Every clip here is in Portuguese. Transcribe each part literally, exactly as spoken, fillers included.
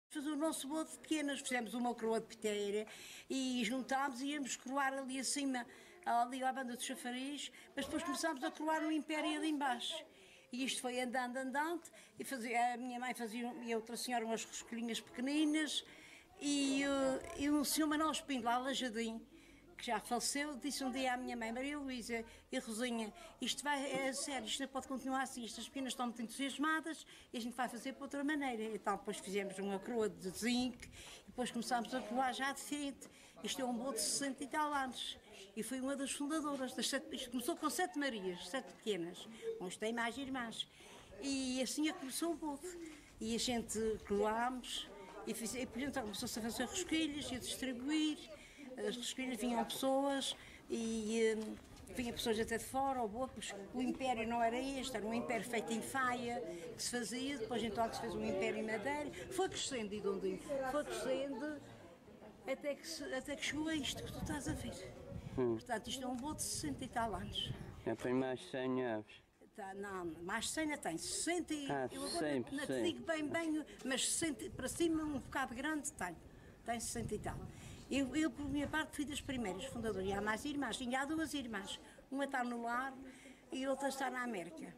Fazer o nosso bolo de pequenas, fizemos uma coroa de piteira e juntámos e íamos coroar ali acima, ali à banda dos chafariz, mas depois começámos a coroar no império ali embaixo. E isto foi andando, andando, e fazia, a minha mãe fazia, e a outra senhora umas rosquilhinhas pequeninas, e, uh, e o senhor Manuel Espíndola, Alajadim, que já faleceu, disse um dia à minha mãe, Maria Luísa e Rosinha, isto vai, é sério, isto não pode continuar assim, estas pequenas estão muito entusiasmadas e a gente vai fazer por outra maneira. Então depois fizemos uma coroa de zinco e depois começámos a coroar já de frente. Isto é um bolo de sessenta e tal anos e fui uma das fundadoras. Das sete, isto começou com sete Marias, sete pequenas, uns têm mais irmãs. E assim é que começou o bolo. E a gente coroámos e, fiz, e então começou-se a fazer rosquilhas e a distribuir. As rosquilhas vinham pessoas e um, vinham pessoas até de fora, ou boa, o império não era este, era um império feito em faia, que se fazia, depois então se fez um império em madeira, foi crescendo, e Dondinho, foi crescendo até que, se, até que chegou a isto que tu estás a ver. Hum. Portanto, isto é um bolo de sessenta e tal anos. É para mais cem anos. Tá, não, mais de cem ainda tem, sessenta e... Ah, eu agora sempre, não te digo bem, bem, mas sessenta, para cima um bocado grande tem, tem sessenta e tal. Eu, eu, por minha parte, fui das primeiras fundadoras. E há mais irmãs. Tinha há duas irmãs. Uma está no lar e outra está na América.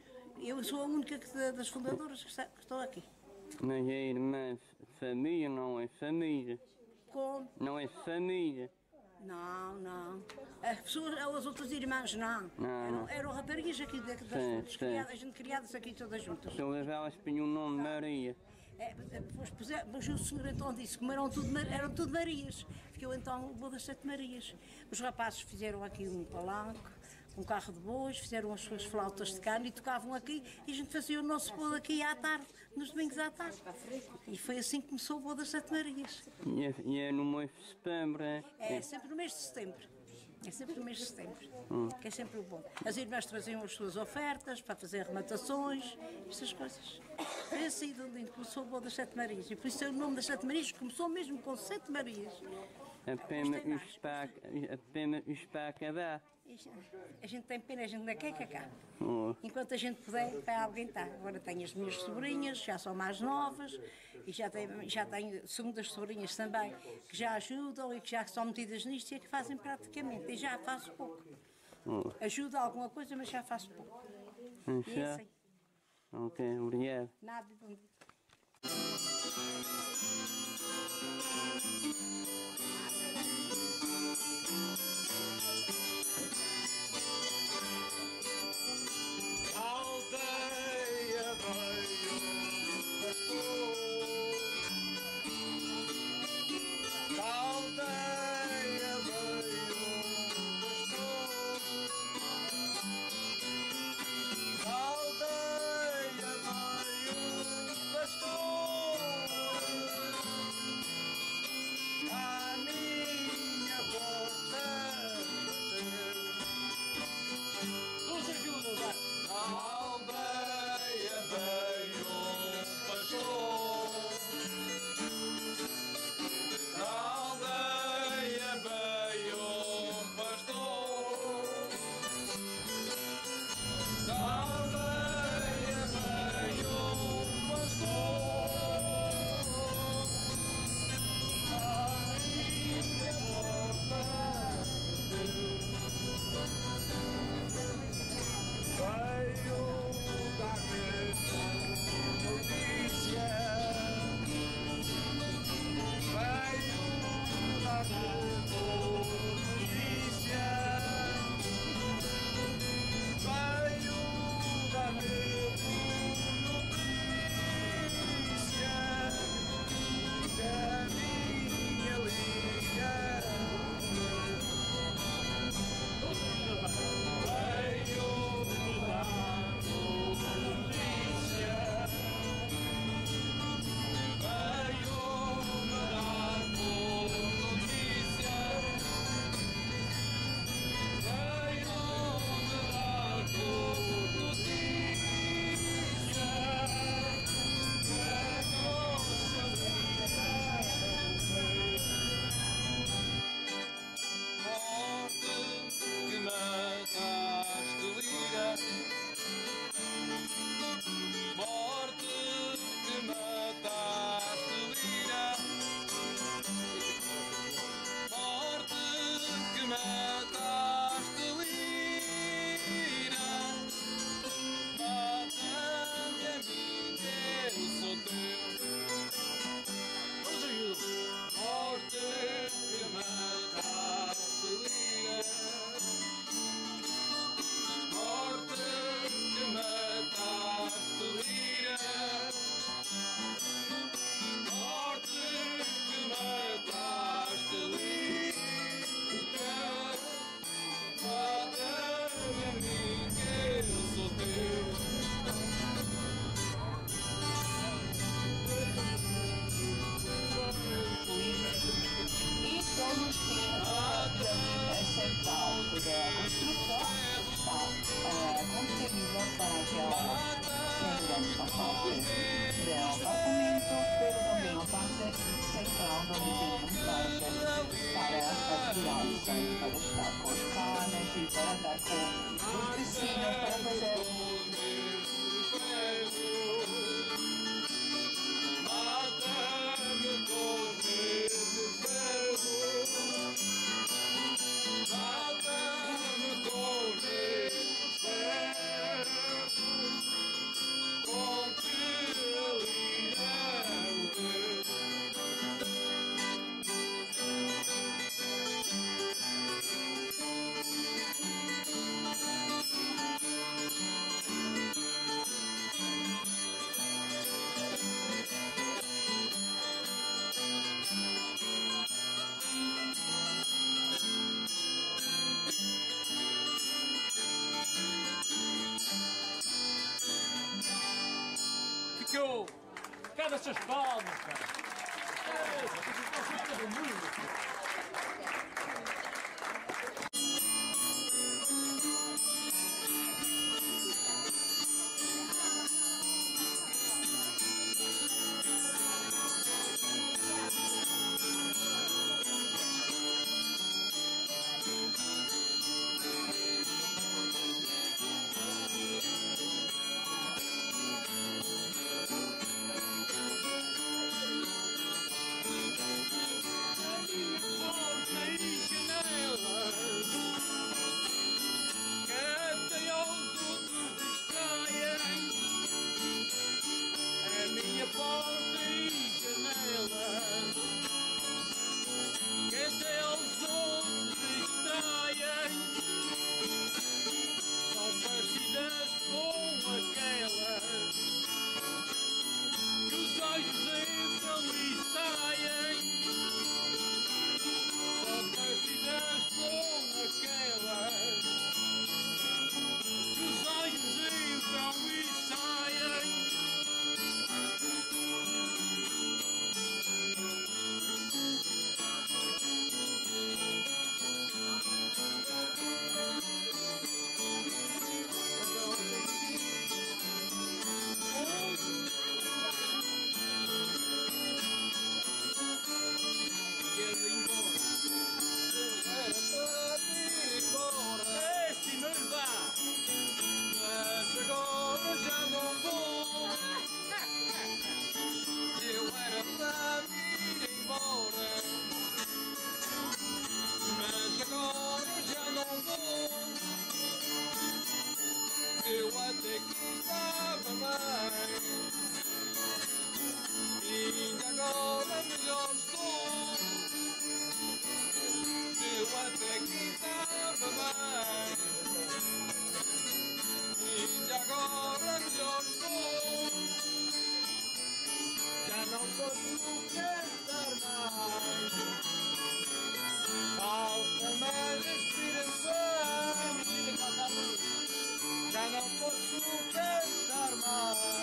Eu sou a única que, das fundadoras que, está, que estou aqui. Mas a irmã família não é família. Como? Não é família. Não, não. As, pessoas, as outras irmãs, não. Não, eram, não. eram raparigas aqui das fundas. Criadas, a gente criadas aqui todas juntas. Todas elas tinham o nome de Maria. É, depois, mas o senhor então disse que eram tudo, eram tudo Marias, ficou então o bolo das sete Marias. Os rapazes fizeram aqui um palanque, um carro de bois, fizeram as suas flautas de cano e tocavam aqui e a gente fazia o nosso bolo aqui à tarde, nos domingos à tarde. E foi assim que começou o bolo das sete Marias. E é, e é no mês de setembro, é? É, sempre no mês de setembro. É sempre no mês de setembro, hum. que é sempre o bom. As irmãs traziam as suas ofertas para fazer arrematações, estas coisas. Foi assim de onde começou o bolo das Sete Marias. E por isso é o nome das Sete Marias, começou mesmo com Sete Marias. Apenas os para, apenas os para acabar. A gente tem pena, a gente não quer cá. Oh. Enquanto a gente puder, vai alguém estar. Agora tenho as minhas sobrinhas, já são mais novas, e já tenho, já tenho segundas sobrinhas também, que já ajudam e que já são metidas nisto e que fazem praticamente. E já faço pouco. Oh. Ajuda alguma coisa, mas já faço pouco. Hum, e é assim. Ok, obrigado. Nada, bom dia. Aldeia veio pastor, aldeia veio pastor, aldeia veio pastor, a minha porta bateu. Chico! Cadê essas palmas, cara? É, vocês estão sempre todo mundo. Eu até que estava bem, e agora melhor estou. Eu até que estava bem, e agora melhor estou. Já não posso cantar mais, falta mais respiração. Já não posso cantar mais.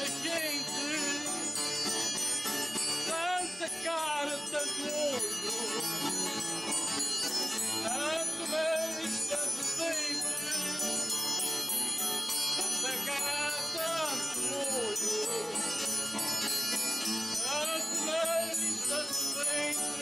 quente, tanta cara, tanto olho, tanto nariz, tanto dente, tanta cara, tanto olho, tanto nariz, tanto dente.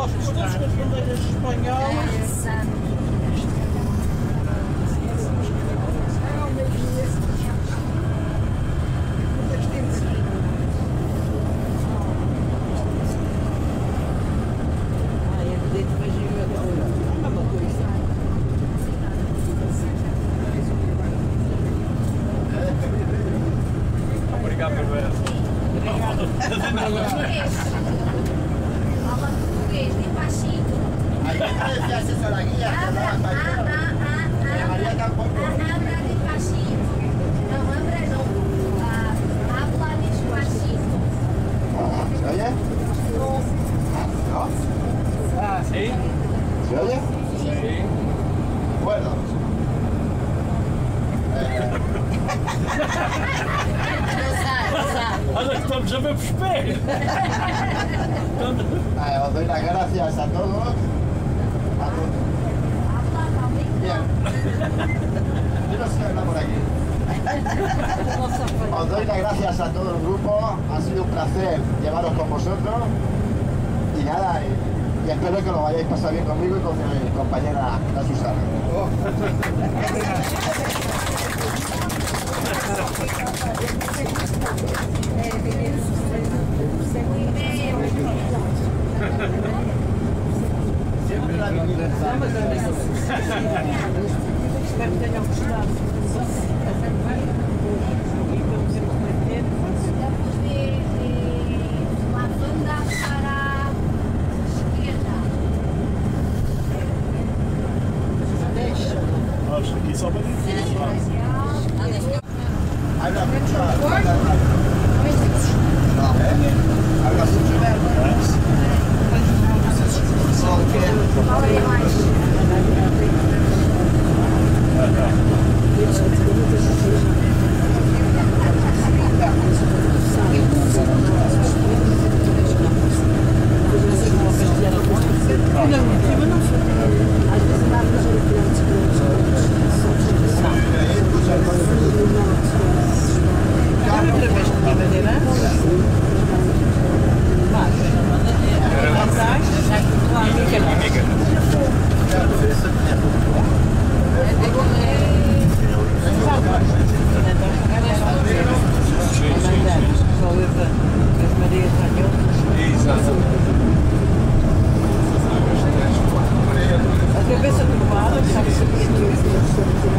Todos com as bandeiras espanholas. Obrigado por ver. Habla português, despacito. Ahí me decía eso la guía, que hablaba Habla, español. ah, ah, ah, Eh, María tampoco. habla despacito. Não, André não. Ah, habla despacito. ¿Se oye? ¿No? Ah, sim? ¿Se oye? Sim. Bueno. Eh, Olha, estamos a ver por espelho. eh, os doy las gracias a todos. A todos. Bien. Yo no sé hablar por aquí. Os doy las gracias a todo el grupo. Ha sido un placer llevaros con vosotros. Y nada, y, y espero que lo vayáis a pasar bien conmigo y con mi compañera, la Susana. Siempre la Espero que tenham gostado. E vamos ver como é que é. Vamos ver eh, uma banda para a esquerda. Acho que só para Habla mucho. No, ¿eh? Habla mucho. Olha mais. A cabeça curvada, sabe-se o que é.